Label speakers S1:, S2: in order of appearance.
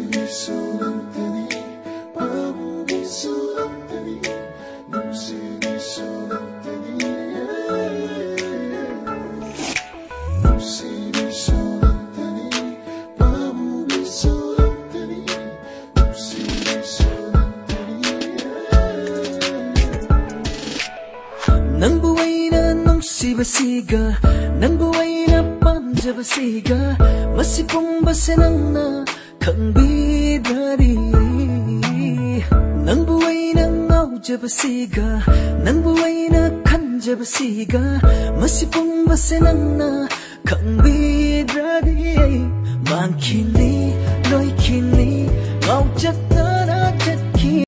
S1: Nungsiba-siga ng buhay na pamjaba-siga Masipong basa nang na kang bidari Nang buhay na ngaw-jaba-siga Nang buhay na kanjaba-siga Masipong basa nang na kang bidari Man kini, loy kini, ngaw-jat na